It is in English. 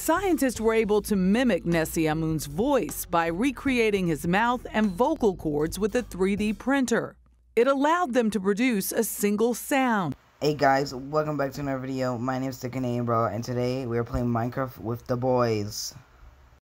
Scientists were able to mimic Nessie Amun's voice by recreating his mouth and vocal cords with a 3D printer. It allowed them to produce a single sound. Hey guys, welcome back to another video. My name is The Canadian Bro, and today we are playing Minecraft with the boys.